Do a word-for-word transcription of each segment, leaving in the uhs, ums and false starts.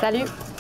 Salut!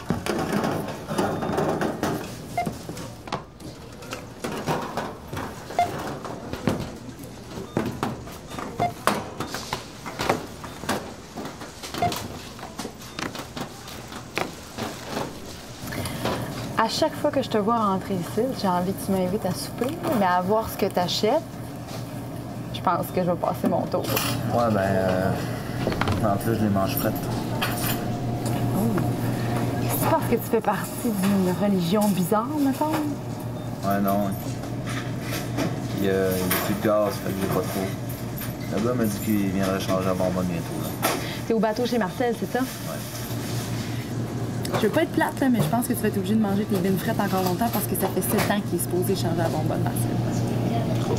À chaque fois que je te vois rentrer ici, j'ai envie que tu m'invites à souper, mais à voir ce que tu achètes, je pense que je vais passer mon tour. Ouais, ben, euh, en plus, je les mange frettes. Oh. C'est parce que tu fais partie d'une religion bizarre, mettons? Ouais, non. Il y a, il y a plus de gaz, fait que j'ai pas trop. Le gars m'a dit qu'il viendrait changer la bonbonne bientôt, là. T'es au bateau chez Marcel, c'est ça? Ouais. Je veux pas être plate, là, mais je pense que tu vas être obligé de manger tes bines frettes encore longtemps parce que ça fait sept ans qu'il est supposé changer la bonbonne, Marcel. Trop.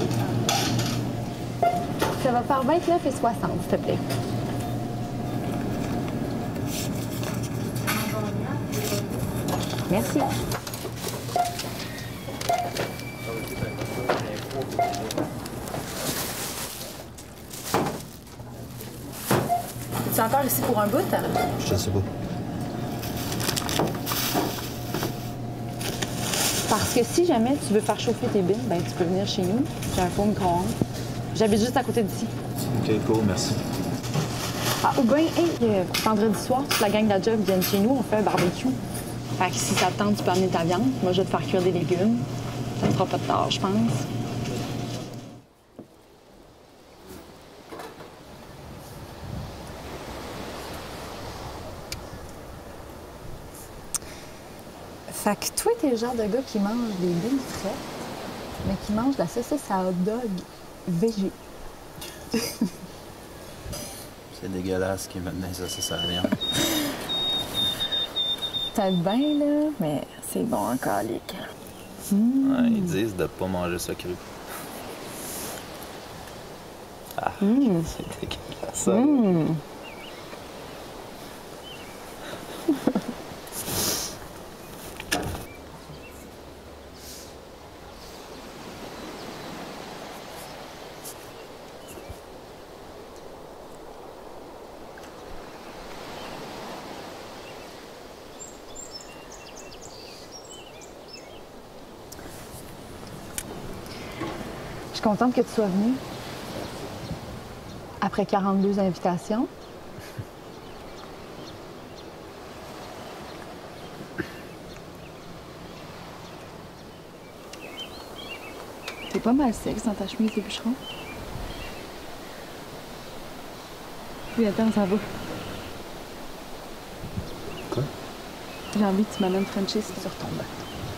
Ça va faire vingt-neuf et soixante, s'il te plaît. Merci. Tu es encore ici pour un bout? Je sais pas. Parce que si jamais tu veux faire chauffer tes bines, ben tu peux venir chez nous. J'ai un four micro-ondes. J'habite juste à côté d'ici. OK, cool, merci. Ah, ou bien, hey, euh, vendredi soir, toute la gang de la job viennent chez nous, on fait un barbecue. Fait que si ça te tente, tu peux amener ta viande. Moi, je vais te faire cuire des légumes. Ça ne fera pas de tard, je pense. Fait que toi, t'es le genre de gars qui mange des bines frettes, mais qui mange de la saucisse à hot dog végé. C'est dégueulasse qu'ils mettent dans les saucisses à la viande. Peut-être bien, là, mais c'est bon en calique. Mmh. Ouais, ils disent de pas manger ça cru. Ah, mmh. C'est dégueulasse, ça. Mmh. Je suis contente que tu sois venue. Après quarante-deux invitations. T'es pas mal sexe dans ta chemise de bûcheron. Oui, attends, ça va. Quoi? J'ai envie que tu m'amènes Frenchie sur ton bateau.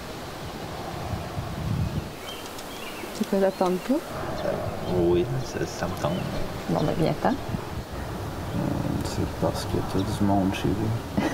C'est quoi, ça te tente pas? Oui, ça, ça me tente. Bon, ben, viens-t'en. C'est parce que t'as du monde chez vous.